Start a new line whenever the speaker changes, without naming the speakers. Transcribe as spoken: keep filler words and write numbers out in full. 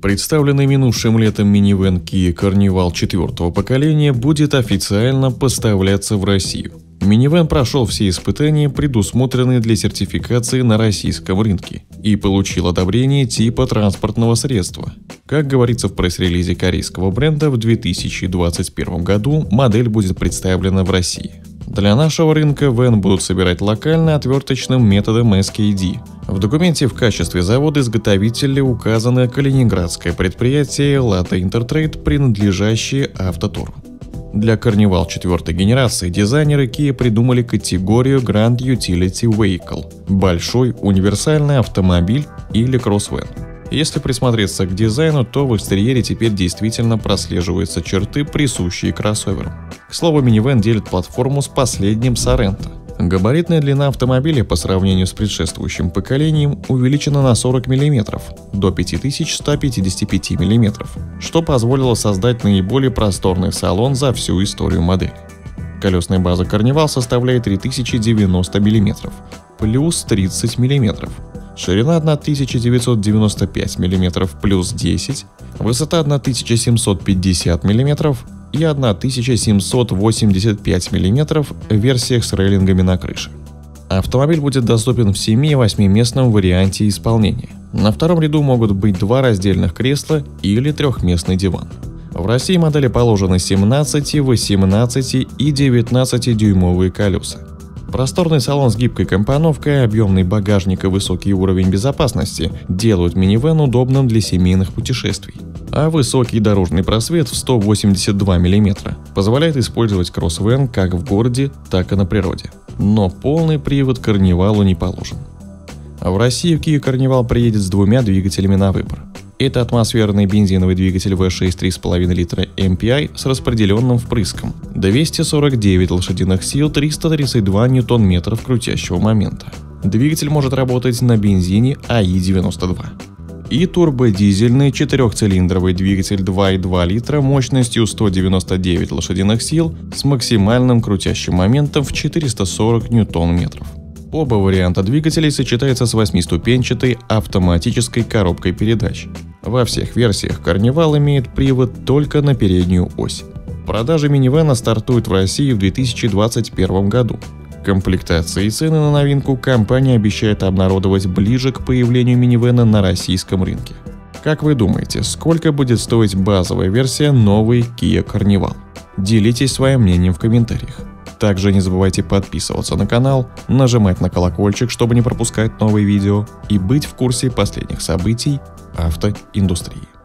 Представленный минувшим летом минивэн Kia Carnival четвертого поколения будет официально поставляться в Россию. Минивэн прошел все испытания, предусмотренные для сертификации на российском рынке, и получил одобрение типа транспортного средства. Как говорится в пресс-релизе корейского бренда, в две тысячи двадцать первом году модель будет представлена в России. Для нашего рынка вэн будут собирать локально отверточным методом эс кей ди. В документе в качестве завода-изготовителя указано калининградское предприятие Lada Intertrade, принадлежащее Автотору. Для Carnival четвертой генерации дизайнеры Kia придумали категорию Grand Utility Vehicle – большой универсальный автомобиль или кроссвэн. Если присмотреться к дизайну, то в экстерьере теперь действительно прослеживаются черты, присущие кроссоверам. К слову, минивэн делит платформу с последним Sorento. Габаритная длина автомобиля по сравнению с предшествующим поколением увеличена на сорок миллиметров до пять тысяч ста пятидесяти пяти миллиметров, что позволило создать наиболее просторный салон за всю историю модели. Колесная база Carnival составляет три тысячи девяносто миллиметров, плюс тридцать миллиметров. Ширина тысяча девятьсот девяносто пять миллиметров плюс десять, высота тысяча семьсот пятьдесят миллиметров и тысяча семьсот восемьдесят пять миллиметров в версиях с рейлингами на крыше. Автомобиль будет доступен в семи- и восьмиместном варианте исполнения. На втором ряду могут быть два раздельных кресла или трехместный диван. В России модели положены семнадцати-, восемнадцати- и девятнадцатидюймовые колеса. Просторный салон с гибкой компоновкой, объемный багажник и высокий уровень безопасности делают минивэн удобным для семейных путешествий. А высокий дорожный просвет в сто восемьдесят два миллиметра позволяет использовать кроссвэн как в городе, так и на природе. Но полный привод Carnival'у не положен. В Россию Kia Carnival приедет с двумя двигателями на выбор. Это атмосферный бензиновый двигатель ви шесть три и пять литра эм пи ай с распределенным впрыском, двести сорок девять лошадиных сил, триста тридцать два ньютон-метров крутящего момента. Двигатель может работать на бензине а и девяносто два. И турбодизельный четырехцилиндровый двигатель два и два литра мощностью сто девяносто девять лошадиных сил с максимальным крутящим моментом в четыреста сорок ньютон-метров. Оба варианта двигателей сочетаются с восьмиступенчатой автоматической коробкой передач. Во всех версиях Carnival имеет привод только на переднюю ось. Продажи минивэна стартуют в России в две тысячи двадцать первом году. Комплектации и цены на новинку компания обещает обнародовать ближе к появлению минивэна на российском рынке. Как вы думаете, сколько будет стоить базовая версия новой Kia Carnival? Делитесь своим мнением в комментариях. Также не забывайте подписываться на канал, нажимать на колокольчик, чтобы не пропускать новые видео и быть в курсе последних событий автоиндустрии.